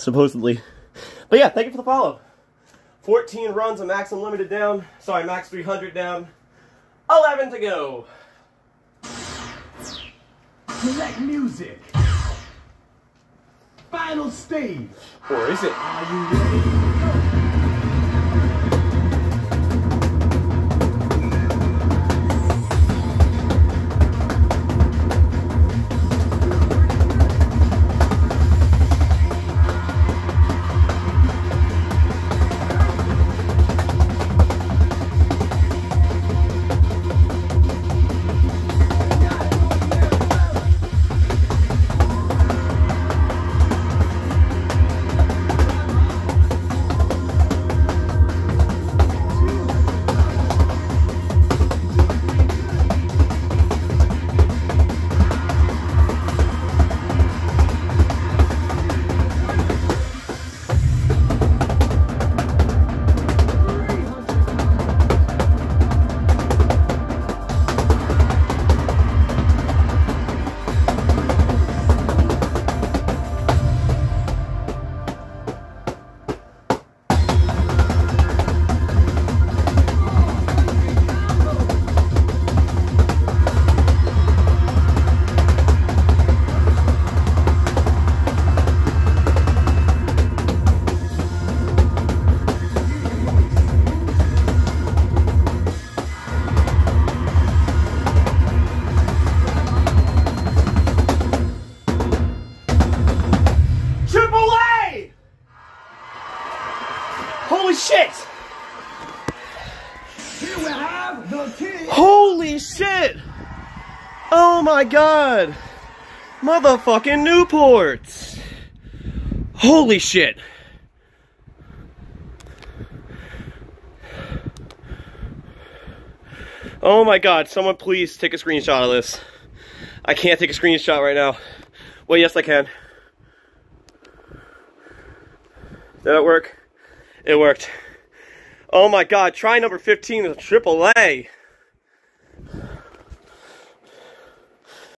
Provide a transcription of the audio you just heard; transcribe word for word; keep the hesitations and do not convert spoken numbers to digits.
supposedly. But yeah, thank you for the follow. fourteen runs of max unlimited down. Sorry, max three hundred down. eleven to go. Select music. Final stage. Or is it? Are you ready? Holy shit! Here we have the king. Holy shit! Oh my god! Motherfucking Newports! Holy shit! Oh my god, someone please take a screenshot of this. I can't take a screenshot right now. Well, yes I can. Did that work? It worked. Oh my god, try number fifteen of triple A.